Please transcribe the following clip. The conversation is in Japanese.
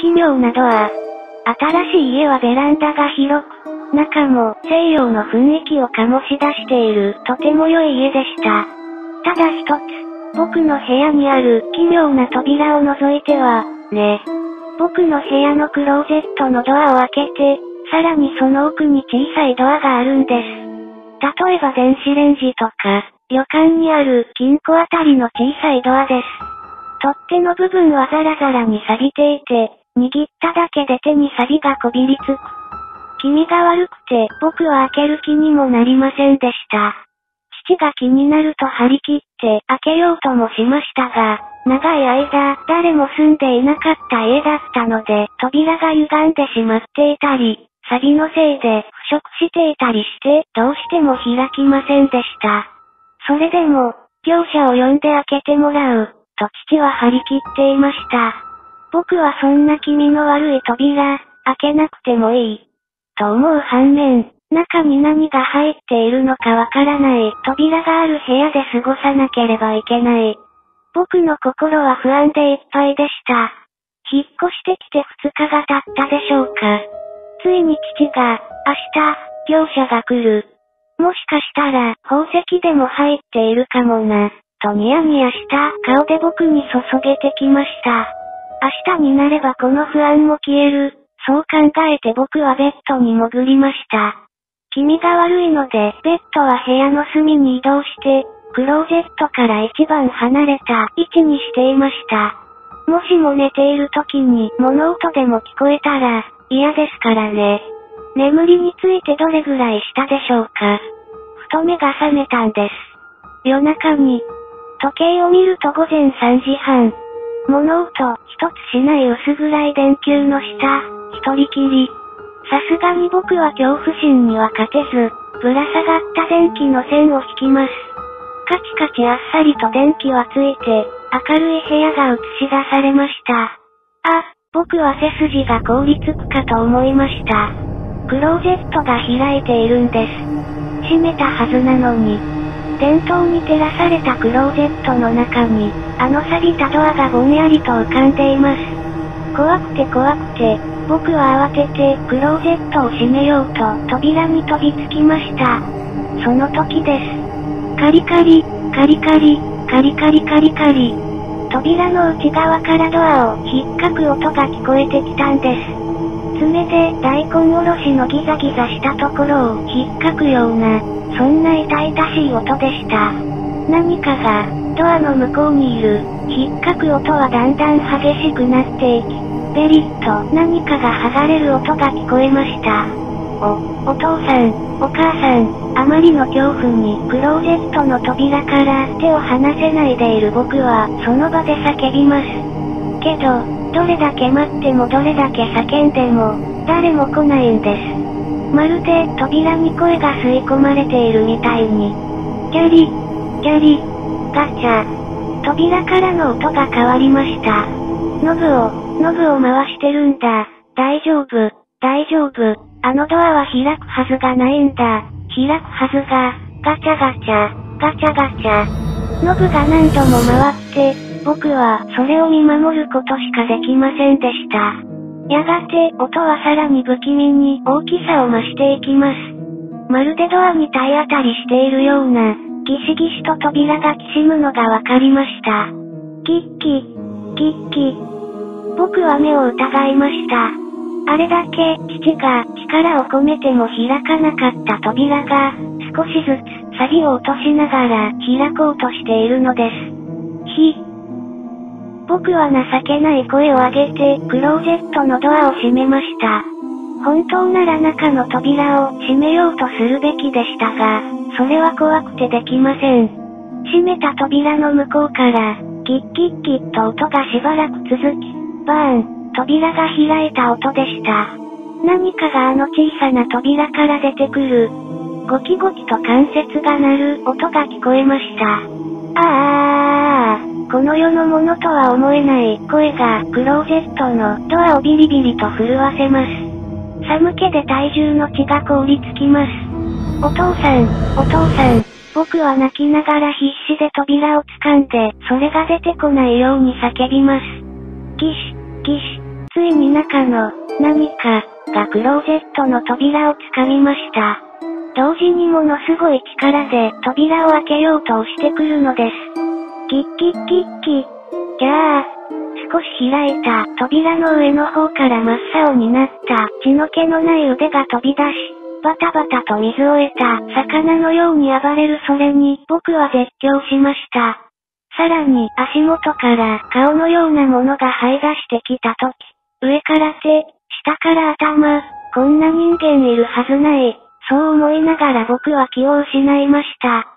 奇妙なドア。新しい家はベランダが広く、中も西洋の雰囲気を醸し出しているとても良い家でした。ただ一つ、僕の部屋にある奇妙な扉を除いては、ね。僕の部屋のクローゼットのドアを開けて、さらにその奥に小さいドアがあるんです。例えば電子レンジとか、旅館にある金庫あたりの小さいドアです。取っ手の部分はザラザラに錆びていて、握っただけで手に錆がこびりつく。気味が悪くて僕は開ける気にもなりませんでした。父が気になると張り切って開けようともしましたが、長い間誰も住んでいなかった家だったので扉が歪んでしまっていたり、錆のせいで腐食していたりしてどうしても開きませんでした。それでも、業者を呼んで開けてもらう、と父は張り切っていました。僕はそんな気味の悪い扉、開けなくてもいい。と思う反面、中に何が入っているのかわからない扉がある部屋で過ごさなければいけない。僕の心は不安でいっぱいでした。引っ越してきて2日が経ったでしょうか。ついに父が、明日、業者が来る。もしかしたら、宝石でも入っているかもな、とニヤニヤした顔で僕に注げてきました。明日になればこの不安も消える、そう考えて僕はベッドに潜りました。気味が悪いので、ベッドは部屋の隅に移動して、クローゼットから一番離れた位置にしていました。もしも寝ている時に物音でも聞こえたら、嫌ですからね。眠りについてどれぐらいしたでしょうか。ふと目が覚めたんです。夜中に、時計を見ると午前3時半。物音一つしない薄暗い電球の下、一人きり。さすがに僕は恐怖心には勝てず、ぶら下がった電気の線を引きます。カチカチあっさりと電気はついて、明るい部屋が映し出されました。僕は背筋が凍りつくかと思いました。クローゼットが開いているんです。閉めたはずなのに。電灯に照らされたクローゼットの中に、錆びたドアがぼんやりと浮かんでいます。怖くて怖くて、僕は慌ててクローゼットを閉めようと扉に飛びつきました。その時です。カリカリ、カリカリ、カリカリカリカリ。扉の内側からドアを引っかく音が聞こえてきたんです。爪で大根おろしのギザギザしたところを引っかくような、そんな痛々しい音でした。何かが、ドアの向こうにいる。引っかく音はだんだん激しくなっていき、ベリッと何かが剥がれる音が聞こえました。お父さん、お母さん、あまりの恐怖にクローゼットの扉から手を離せないでいる僕はその場で叫びます。けど、どれだけ待ってもどれだけ叫んでも、誰も来ないんです。まるで扉に声が吸い込まれているみたいに。ギャリ、ギャリ、ガチャ。扉からの音が変わりました。ノブを回してるんだ。大丈夫、大丈夫。あのドアは開くはずがないんだ。開くはずが、ガチャガチャ、ガチャガチャ。ノブが何度も回って、僕はそれを見守ることしかできませんでした。やがて音はさらに不気味に大きさを増していきます。まるでドアに体当たりしているような、ギシギシと扉がきしむのがわかりました。キッキ、キッキ。僕は目を疑いました。あれだけ父が力を込めても開かなかった扉が少しずつ錆を落としながら開こうとしているのです。僕は情けない声を上げてクローゼットのドアを閉めました。本当なら中の扉を閉めようとするべきでしたが、それは怖くてできません。閉めた扉の向こうから、キッキッキッと音がしばらく続き、バーン。扉が開いた音でした。何かがあの小さな扉から出てくる。ゴキゴキと関節が鳴る音が聞こえました。この世のものとは思えない声がクローゼットのドアをビリビリと震わせます。寒気で体重の血が凍りつきます。お父さん、お父さん、僕は泣きながら必死で扉を掴んで、それが出てこないように叫びます。ギシ、ギシ。 ついに中の、何か、がクローゼットの扉を掴みました。同時にものすごい力で扉を開けようと押してくるのです。キッキッキッキ。じゃあ、少し開いた扉の上の方から真っ青になった血の気のない腕が飛び出し、バタバタと水を得た魚のように暴れるそれに僕は絶叫しました。さらに足元から顔のようなものが這い出してきたとき、上から手、下から頭、こんな人間いるはずない、そう思いながら僕は気を失いました。